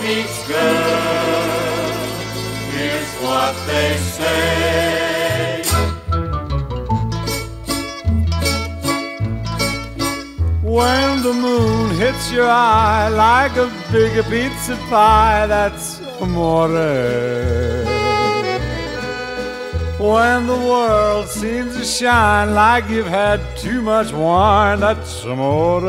meets good, here's what they say. When the moon hits your eye like a big pizza pie, that's amore. When the world seems to shine like you've had too much wine, that's amore.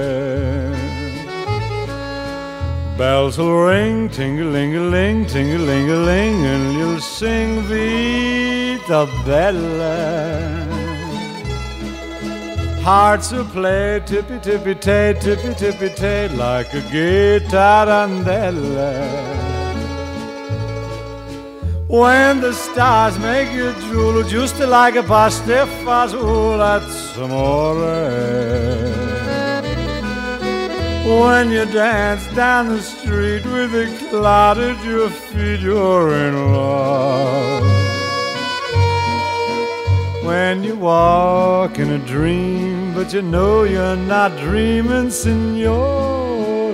Bells will ring, ting-a-ling-a-ling, ting-a-ling-a-ling, and you'll sing Vita Bella. Hearts will play tippy-tippy-tay, tippy-tippy-tay, like a gay tarantella. When the stars make you drool, just like a pasta fazool, that's amore. When you dance down the street with a cloud at your feet, you're in love. When you walk in a dream, but you know you're not dreaming, signore.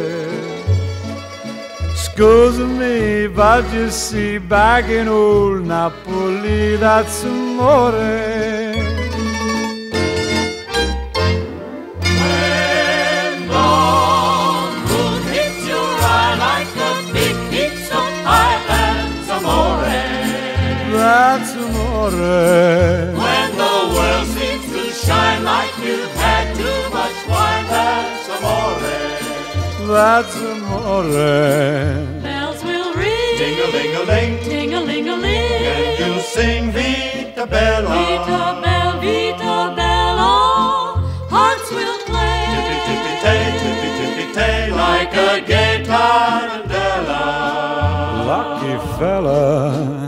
Scusa me, but you see, back in old Napoli, that's amore. That's amore. When the world seems to shine like you've had too much wine, that's amore. That's amore. Bells will ring, ting-a-ling-a-ling, Ting-a-ling-a-ling, and you'll sing Vita Bella. Vita Bella, Vita Bella. Hearts will play, Tippy-tippy-tay, tippy-tippy-tay, like a gay tarantella. Lucky fella.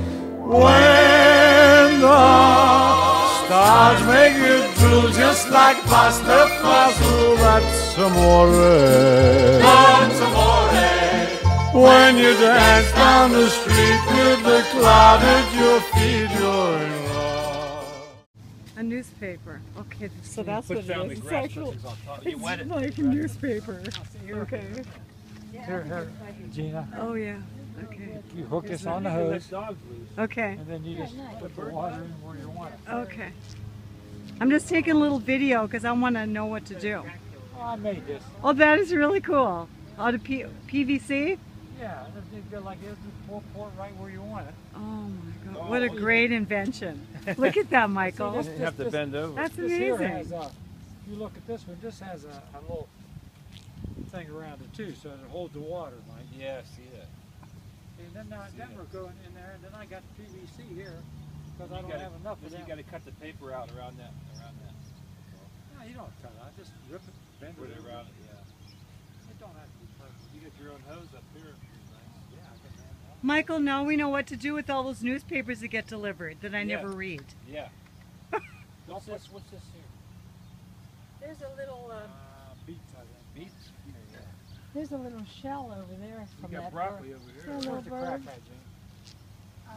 When the stars make you drool, just like pasta fazool, that's amore. That's amore. When you dance down the street with the cloud at your feet, you're in love. A newspaper. Okay, so that's what it down is. the It's grass actual, clippings on top. You wet it's it. like a newspaper. Okay. Here, Gina, Oh yeah. Okay. you hook this on the hose, Okay. and then you just put the water in where you want it. Okay. I'm just taking a little video because I want to know what to do. Oh, I made this. Oh, that is really cool. Out of PVC? Yeah, you go like this, just pour it right where you want it. Oh my God! What a great invention! Look at that, Michael. See, You have to bend over. That's This here has, amazing. if you look at this one, this has a little thing around it too, so it holds the water, like. Yeah, see that. And then we're going in there, and then I got PVC here, because I don't have enough of You that. got to cut the paper out around that. No, you don't cut it out, just rip it, bend Put it it around. around it, yeah. It don't have to be perfect. You got your own hose up here. Yeah, I got that. Michael, now we know what to do with all those newspapers that get delivered that I Yeah. never read. Yeah. What's this? What's this here? There's a little, Beets, I think. Beets? Yeah. there's a little shell over there from You got that broccoli bird. over See here. a little Where's the crack bird? at, Jane?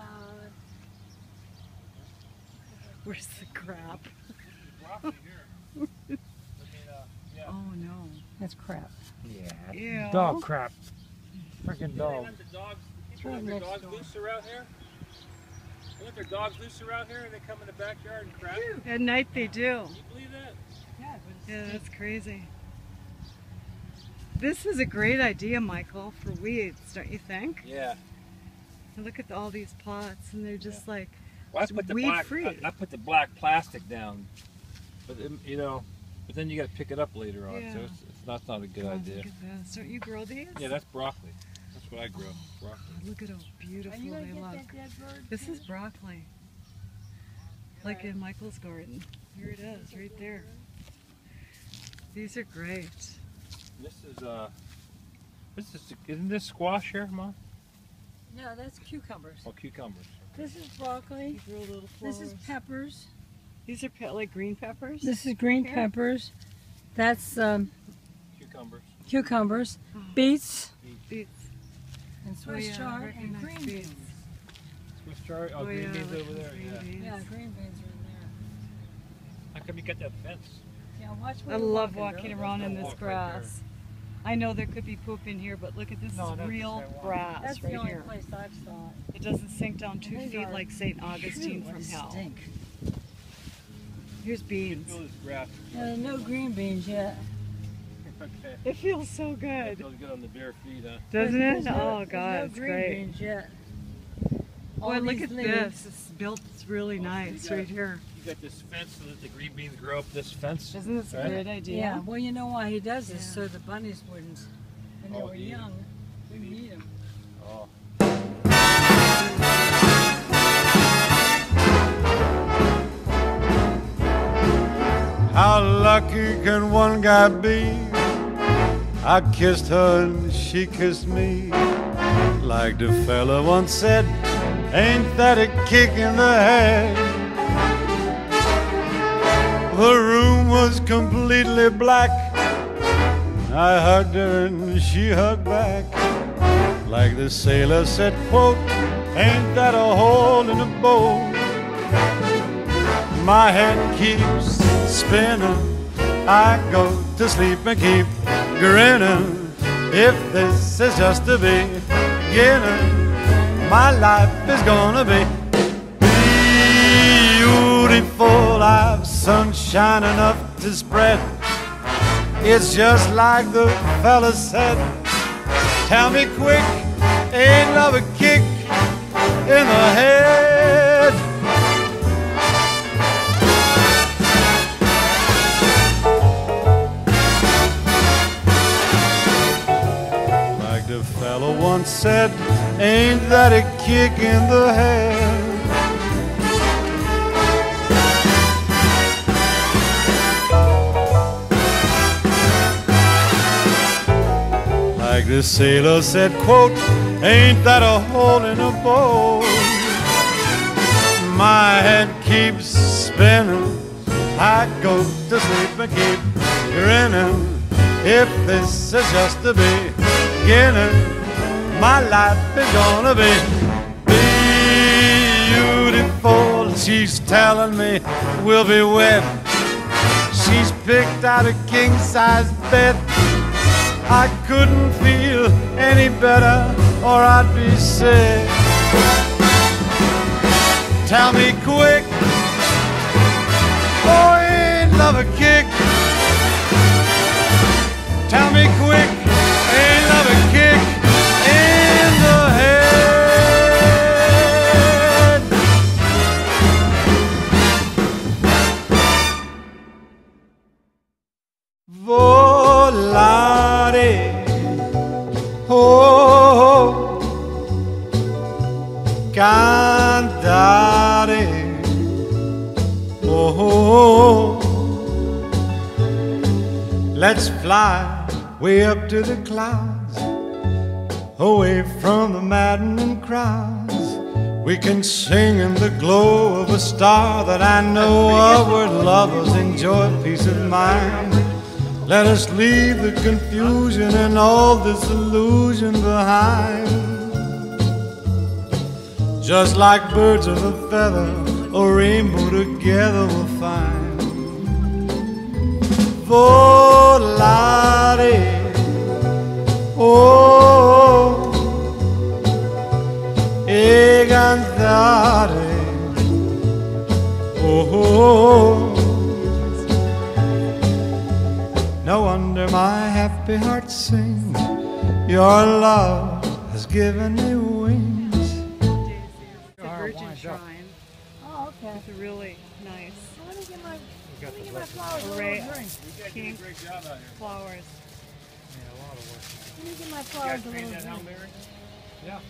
Where's the crap? Broccoli here. I mean, yeah. Oh no. That's crap. Yeah. Ew. Dog crap. Freaking They dog. let the dogs, people Sure, let their next dogs door. loose around here? They let their dogs loose around here and they come in the backyard and crap? Can At night they do. you believe that? Yeah, that's crazy. This is a great idea, Michael, for weeds, don't you think? Yeah. And look at all these pots, and they're just like, Well, It's weed-free. I put the black plastic down, but you know, but then you got to pick it up later on, so Yeah. that's not a good oh, idea. look at this. Don't you grow these? Yeah, that's broccoli. That's what I grow. Broccoli. Look at how beautiful they look. This is broccoli. Like in Michael's garden. Here it is, right there. These are great. Isn't this squash here, Mom? No, that's cucumbers. Oh, cucumbers. This is broccoli. Grow little This is flowers. peppers. These are like green peppers? This is green Here. peppers. That's Cucumbers. cucumbers. Oh. Beets Beets. and Oh, Swiss yeah, I chard and recognize green beets. beans. Swiss chard. Oh, Oh, green yeah, beans look over at there. green Yeah. beans. Yeah, green beans are in there. How come you got that fence? Yeah, watch where I you're love walking. walking around in this Walk right there. grass. I know there could be poop in here, but look at this, No, is that's real the same one. grass That's right the only here. place I've saw it. It doesn't sink down 2 These feet are like St. Augustine What from a hell. stink. Here's beans. Feel this grass. No green beans yet. Okay. It feels so good, Feels good on the bare feet, huh? doesn't There's it? no- Oh there's God, no it's green great. beans yet. Boy, All look these at leaves. this. It's built. It's really nice got- right here. You got this fence so that the green beans grow up this fence. Isn't this a Right. great idea? Yeah, well, you know why he does this, Yeah. so the bunnies wouldn't. When they Oh, were eat 'em. young, we would eat them. Oh. How lucky can one guy be? I kissed her and she kissed me. Like the fella once said, ain't that a kick in the head? The room was completely black. I hugged her and she hugged back. Like the sailor said, quote, ain't that a hole in the boat? My head keeps spinning. I go to sleep and keep grinning. If this is just the beginning, my life is gonna be beautiful. I've sunshine enough to spread. It's just like the fella said. Tell me quick, ain't love a kick in the head? Like the fellow once said, ain't that a kick in the head? Like the sailor said, quote, ain't that a hole in a boat? My head keeps spinning. I go to sleep and keep grinning. If this is just the beginning, my life is gonna be beautiful. She's telling me we'll be wed. She's picked out a king-size bed. I couldn't feel any better or I'd be sick. Tell me quick, oh, ain't love a kick? Tell me quick, ain't love a kick in the head? Volare, oh, cantare, oh, let's fly way up to the clouds, away from the maddening crowds. We can sing in the glow of a star that I know of, where lovers enjoy peace of mind. Let us leave the confusion and all this illusion behind. Just like birds of a feather, a rainbow together we'll find. Volare, oh, e cantare, oh. No wonder my happy heart sings. Your love has given me wings. The Virgin Shrine. Oh, okay. It's really nice Let me get my flowers a array little drink. of pink flowers. Yeah, a lot of work. Let me get my flowers a little drink. Yeah.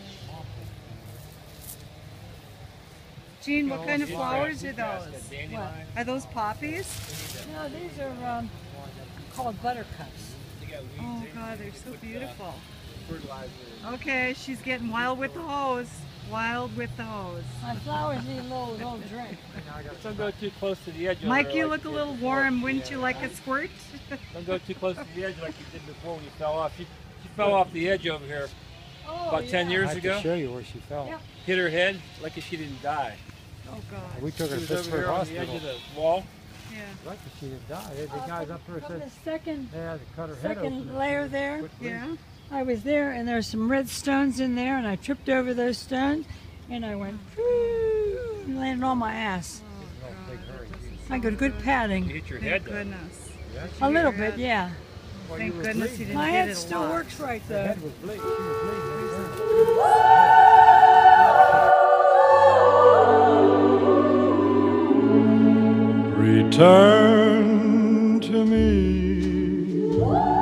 Jean, what kind of flowers are those? What? Are those poppies? No, these are called buttercups. Oh God, they're so beautiful. Okay, she's getting wild with the hose. Wild with the hose. My flowers need a little drink. Don't go too close to the edge. over Mike, there you like look a did little before. warm. Wouldn't you like a squirt? Don't go too close to the edge like you did before when you fell off. She fell off the edge over here Oh, about 10 I years have ago. to show you where she fell. Yeah. Hit her head like she didn't die. Oh God. We took She her to was over Pittsburgh here on the edge Hospital. of the wall. Yeah. Like to see it die. The guys up there From said the second, they had to cut her head open. second layer there, Yeah. I was there, and there's some red stones in there, and I tripped over those stones, and I went, "Phew," and landed on my ass. I got good You padding. hit your Thank head though. goodness. A little bit, yeah. Well, you Thank was goodness you bleeding. didn't My hit head it a still lot. works right The though. head was bleeding. She was bleeding. Return to me.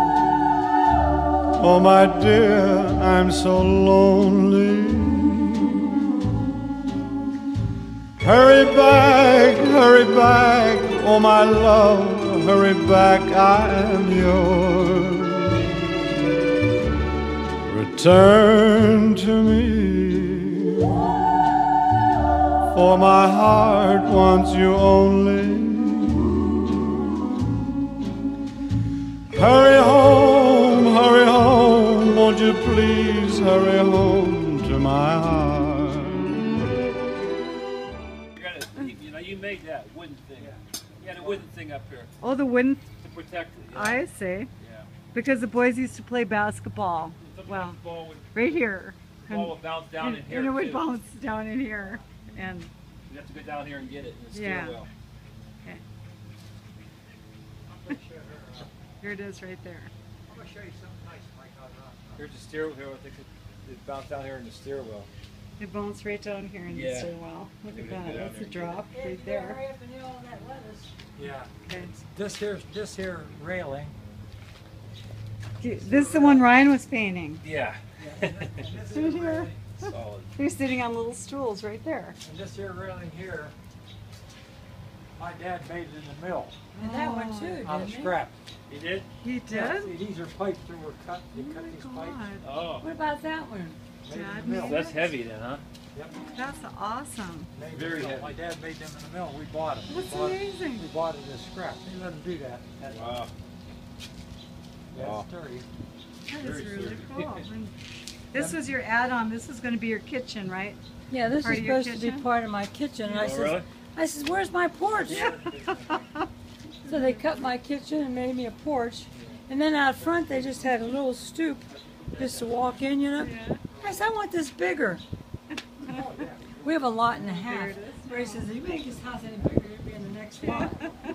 Oh, my dear, I'm so lonely. Hurry back, oh, my love, hurry back, I am yours. Return to me, for my heart wants you only. Hurry home, won't you please hurry home to my heart? You made that wooden thing. You had a wooden thing up here Oh, the wooden. to protect it. Yeah. I see. Yeah. Because the boys used to play basketball. Sometimes Well, the ball would, right here. bounce down in here And it would too. bounce down in here. And You have to go down here and get it in the Yeah. stairwell. here it is right there. I'm going to show you something nice, Mike. Here's the stairwell. Here, I think it bounced down here in the stairwell. It bounced right down here in the Yeah. stairwell. Look Maybe at we can that. go down That's a there and drop right there. up and eat all that lettuce. Yeah. Okay. This here railing. This is the one Ryan was painting. Yeah. Right here. Solid. They're sitting on little stools right there. And this here railing here, my dad made it in the mill And that one too, out of didn't he? scrap. You did? He Yeah, did? see, these are pipes that were cut. They cut these pipes. God, Oh. What about that one? Made it Dad in the mill. made That's heavy then, huh? Yep. that's awesome. Made in Very the mill. heavy. My dad made them in the mill. We bought them. That's we bought amazing. We bought it as scrap. They let them do that. That's Wow. Wow. sturdy. That Very is really serious. cool. And this was your add-on. This is going to be your kitchen, right? Yeah, this Part is of your supposed to be kitchen? part of my kitchen. And I Oh, says, really? where's my porch? So they cut my kitchen and made me a porch. And then out front, they just had a little stoop just to walk in, you know. Yeah. I said, I want this bigger. We have a lot and a half. There it is. Ray says, if you make this house any bigger, it'll be in the next lot.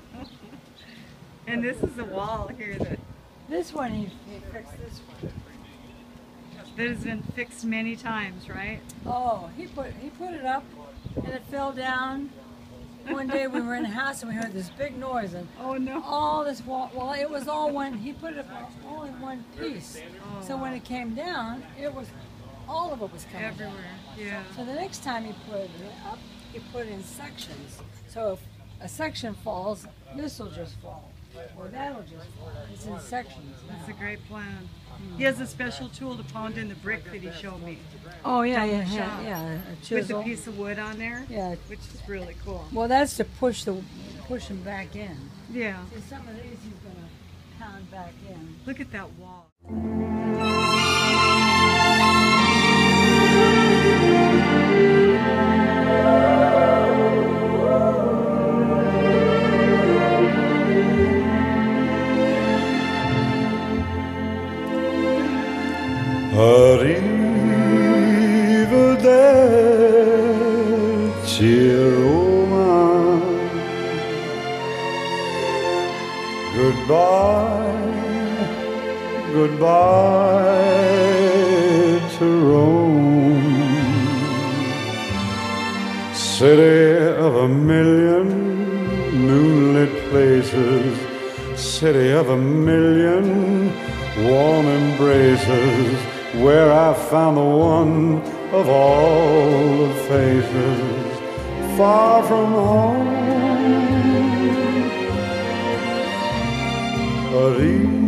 And this is the wall here that This one, he fixed this one. has been fixed many times, right? Oh, he put it up, and it fell down. One day we were in a house and we heard this big noise, and Oh no. all this wall. Well, it was all one. He put it all in one piece. So when it came down, it was all of it was coming down. Everywhere. Yeah. So the next time he put it up, he put it in sections. So if a section falls, this will just fall, or that'll just fall. It's in sections. That's a great plan. He has a special tool to pound in the brick that he showed me. Oh yeah, Down the yeah, shop. yeah. A With chisel. a piece of wood on there. Yeah. Which is really cool. Well, that's to push them back in. Yeah. See, some of these he's gonna pound back in. Look at that wall. Arrivederci Roma. Goodbye, goodbye to Rome. City of a million moonlit places, city of a million warm embraces, where I found the one of all the faces, far from home.